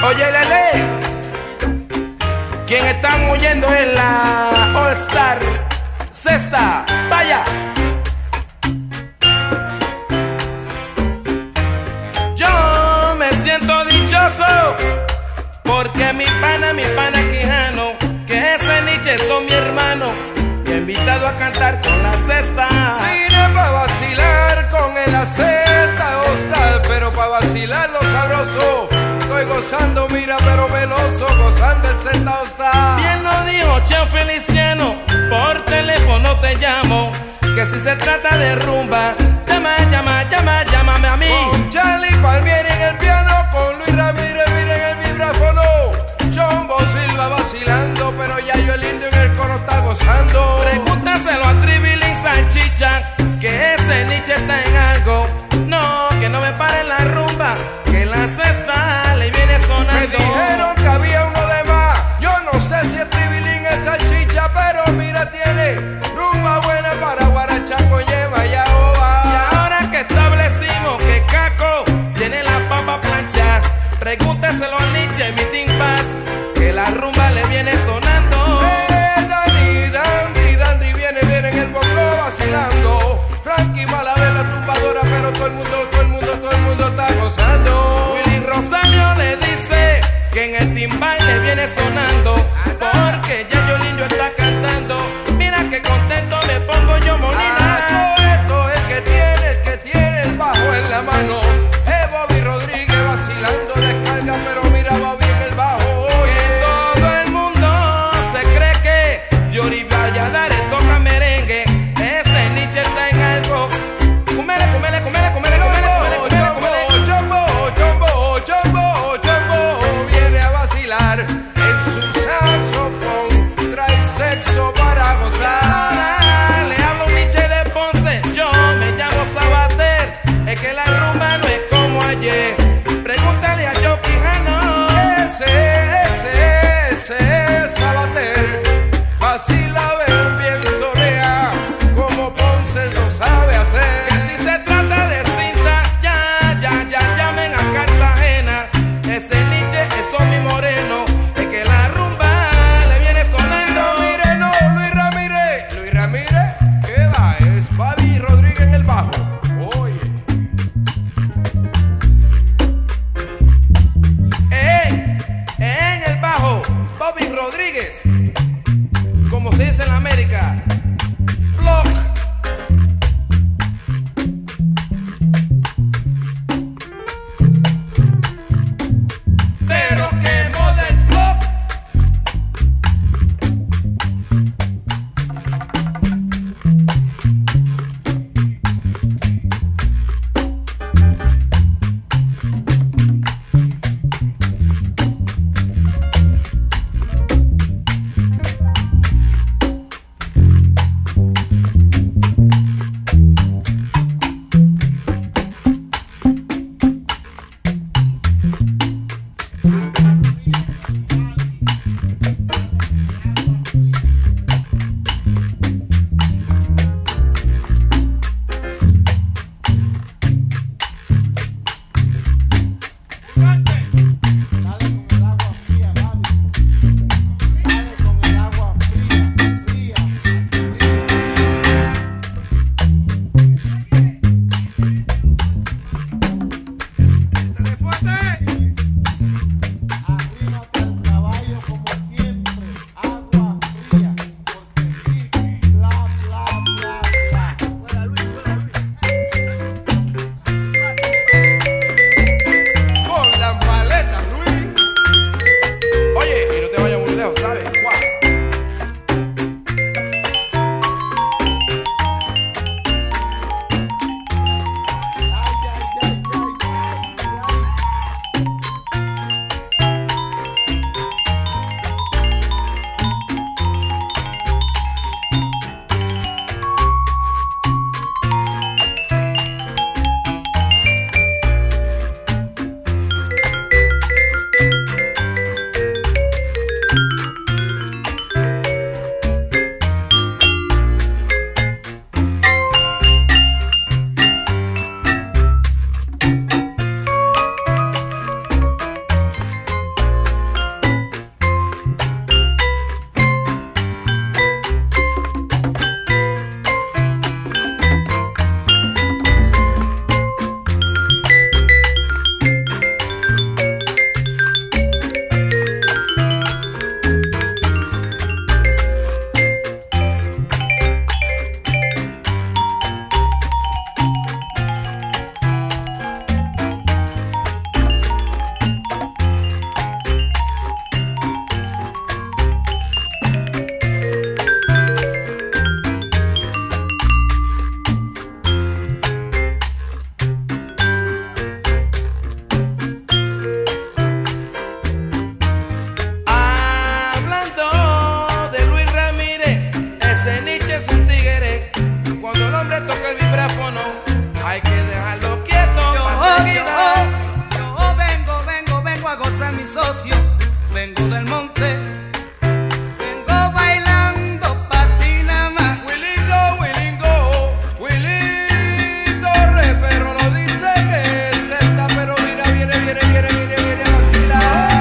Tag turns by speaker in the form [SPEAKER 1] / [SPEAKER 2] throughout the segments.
[SPEAKER 1] Oye, Lele, quien están oyendo es la All Star Sexta. Vaya. Yo me siento dichoso porque mi pana Quijano, que ese Nietzsche son mi hermano, me ha invitado a cantar con la Sexta.
[SPEAKER 2] Vine pa' vacilar con el Sexta Hostal, pero pa' vacilar lo sabroso. Estoy gozando, mira, pero veloso, gozando el Sexta Hostal.
[SPEAKER 1] Bien lo dijo Cheo Feliciano, por teléfono te llamo, que si se trata de rumba, llámame a mí.
[SPEAKER 2] Con Charlie Palmieri en el piano, con Luis Ramírez, miren el vibráfono. Chombo Silva vacilando, pero ya yo el indio en el coro está gozando.
[SPEAKER 1] Pregúntaselo a Tribilín Salchicha, que ese Nietzsche está en algo. No, que no me pare la rumba, que la Sexta le viene sonando.
[SPEAKER 2] Me dijeron que había uno de más, yo no sé si es Tribilín el Salchicha, pero mira tiene rumba buena para guarachaco, lleva y ahoba.
[SPEAKER 1] Y ahora que establecimos que Caco tiene la papa plancha, pregúnteselo a Nietzsche, mi timpas, que la rumba le viene sonando.
[SPEAKER 2] Dandy viene en el bongo vacilando. Frankie Malavé la tumbadora, pero todo el mundo está gozando.
[SPEAKER 1] Willy Rosario le dice que en el timbal le viene sonando, porque ya Yolinho está cantando. Mira que contento me pongo yo, Molina.
[SPEAKER 2] Esto es el que tiene el bajo en la mano. Es Bobby Rodríguez vacilando descarga, pero mira Bobby en el
[SPEAKER 1] hay que dejarlo quieto.
[SPEAKER 3] Yo vengo a gozar mi socio, vengo del monte, vengo bailando patina más.
[SPEAKER 2] Willy Torres, pero lo dice que es celta, pero mira, viene a vacilar.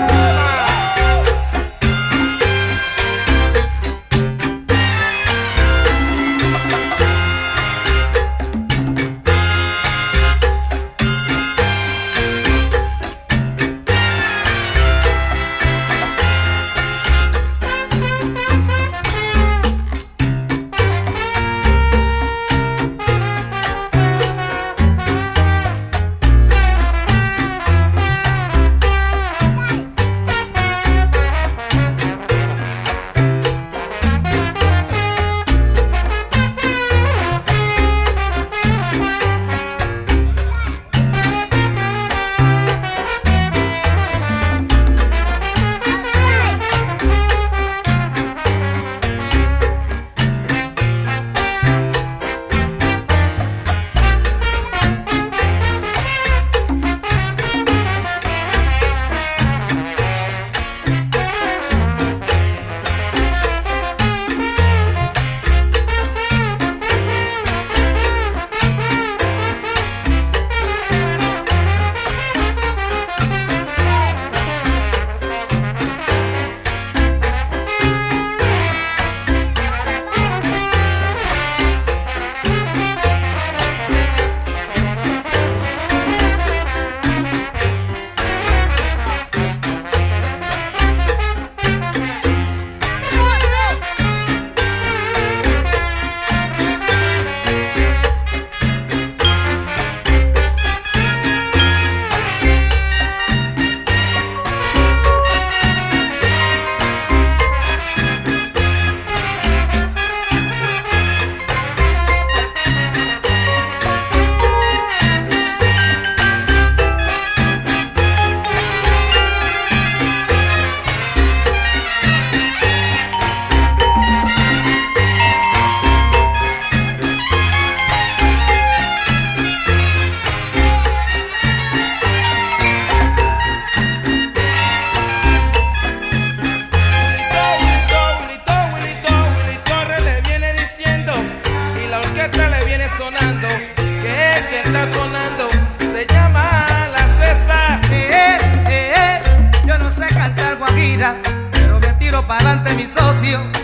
[SPEAKER 1] Sonando, se llama la cesta.
[SPEAKER 3] Yo no sé cantar guajira, pero me tiro para adelante mi socio.